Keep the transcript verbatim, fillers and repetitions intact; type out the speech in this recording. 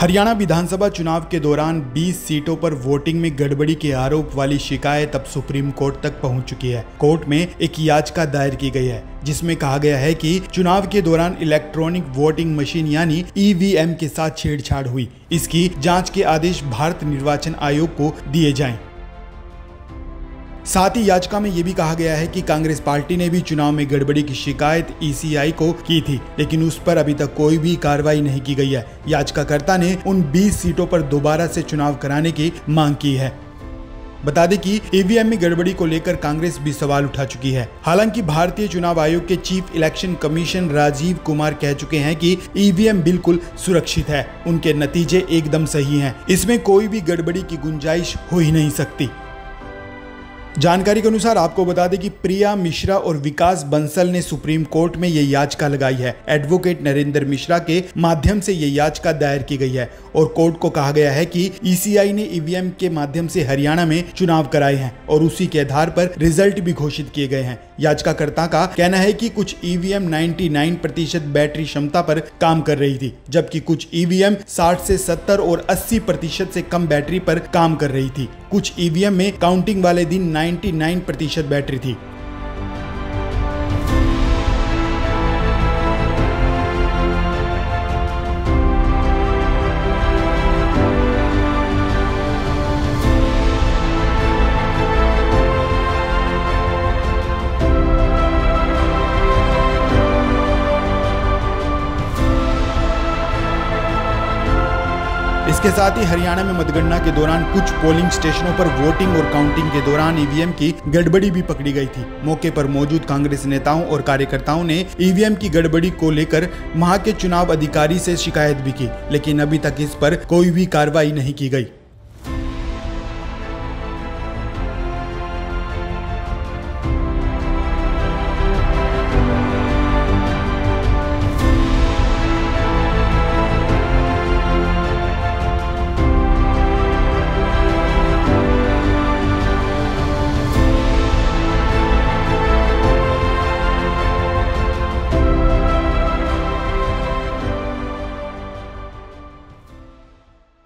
हरियाणा विधानसभा चुनाव के दौरान बीस सीटों पर वोटिंग में गड़बड़ी के आरोप वाली शिकायत अब सुप्रीम कोर्ट तक पहुंच चुकी है। कोर्ट में एक याचिका दायर की गई है जिसमें कहा गया है कि चुनाव के दौरान इलेक्ट्रॉनिक वोटिंग मशीन यानी ई वी एम के साथ छेड़छाड़ हुई। इसकी जांच के आदेश भारत निर्वाचन आयोग को दिए जाएं। साथ ही याचिका में यह भी कहा गया है कि कांग्रेस पार्टी ने भी चुनाव में गड़बड़ी की शिकायत ई सी आई को की थी, लेकिन उस पर अभी तक कोई भी कार्रवाई नहीं की गई है। याचिकाकर्ता ने उन बीस सीटों पर दोबारा से चुनाव कराने की मांग की है। बता दें कि ई वी एम में गड़बड़ी को लेकर कांग्रेस भी सवाल उठा चुकी है। हालांकि भारतीय चुनाव आयोग के chief election commission Rajiv Kumar कह चुके हैं कि ई वी एम बिल्कुल सुरक्षित है, उनके नतीजे एकदम सही हैं, इसमें कोई भी गड़बड़ी की गुंजाइश हो ही नहीं सकती। जानकारी के अनुसार आपको बता दें कि प्रिया मिश्रा और विकास बंसल ने सुप्रीम कोर्ट में यह याचिका लगाई है। एडवोकेट नरेंद्र मिश्रा के माध्यम से यह याचिका दायर की गई है और कोर्ट को कहा गया है कि ई सी आई ने ई वी एम के माध्यम से हरियाणा में चुनाव कराए हैं और उसी के आधार पर रिजल्ट भी घोषित किए गए हैं। याचिकाकर्ता का कहना है कि कुछ ई वी एम निन्यानवे प्रतिशत बैटरी क्षमता पर काम कर रही थी, जबकि कुछ ई वी एम साठ से सत्तर और अस्सी प्रतिशत से कम बैटरी पर काम कर रही थी। कुछ ई वी एम में काउंटिंग वाले दिन निन्यानवे प्रतिशत बैटरी थी। इसके साथ ही हरियाणा में मतगणना के दौरान कुछ पोलिंग स्टेशनों पर वोटिंग और काउंटिंग के दौरान ई वी एम की गड़बड़ी भी पकड़ी गई थी। मौके पर मौजूद कांग्रेस नेताओं और कार्यकर्ताओं ने ई वी एम की गड़बड़ी को लेकर वहां के चुनाव अधिकारी से शिकायत भी की, लेकिन अभी तक इस पर कोई भी कार्रवाई नहीं की गई।